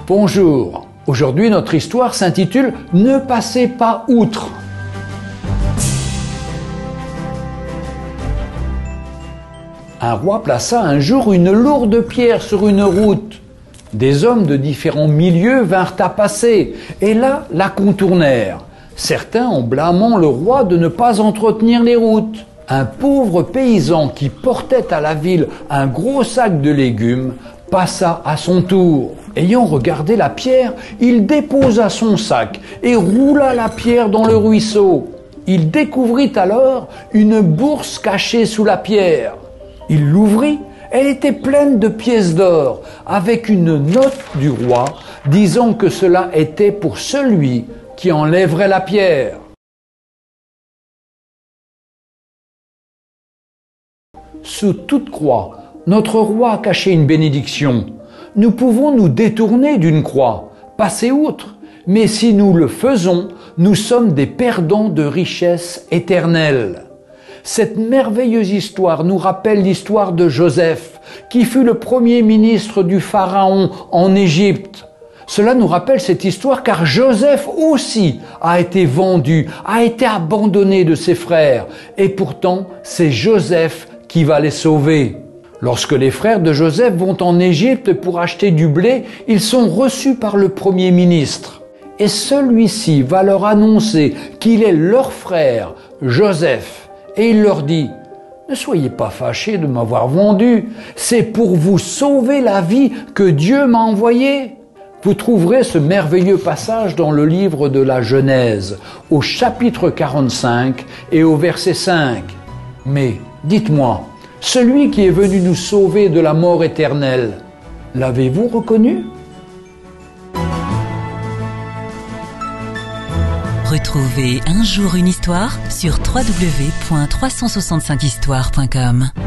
Bonjour, aujourd'hui notre histoire s'intitule « Ne passez pas outre ». Un roi plaça un jour une lourde pierre sur une route. Des hommes de différents milieux vinrent à passer, et là la contournèrent. Certains en blâmant le roi de ne pas entretenir les routes. Un pauvre paysan qui portait à la ville un gros sac de légumes passa à son tour. Ayant regardé la pierre, il déposa son sac et roula la pierre dans le ruisseau. Il découvrit alors une bourse cachée sous la pierre. Il l'ouvrit, elle était pleine de pièces d'or, avec une note du roi disant que cela était pour celui qui enlèverait la pierre. Sous toute croix, notre roi a caché une bénédiction. Nous pouvons nous détourner d'une croix, passer outre, mais si nous le faisons, nous sommes des perdants de richesses éternelles. Cette merveilleuse histoire nous rappelle l'histoire de Joseph, qui fut le premier ministre du Pharaon en Égypte. Cela nous rappelle cette histoire car Joseph aussi a été vendu, a été abandonné de ses frères, et pourtant c'est Joseph qui va les sauver. Lorsque les frères de Joseph vont en Égypte pour acheter du blé, ils sont reçus par le premier ministre. Et celui-ci va leur annoncer qu'il est leur frère, Joseph. Et il leur dit « Ne soyez pas fâchés de m'avoir vendu, c'est pour vous sauver la vie que Dieu m'a envoyé. » Vous trouverez ce merveilleux passage dans le livre de la Genèse, au chapitre 45 et au verset 5. Mais dites-moi, celui qui est venu nous sauver de la mort éternelle, l'avez-vous reconnu ? Retrouvez Un jour une histoire sur www.365histoire.com.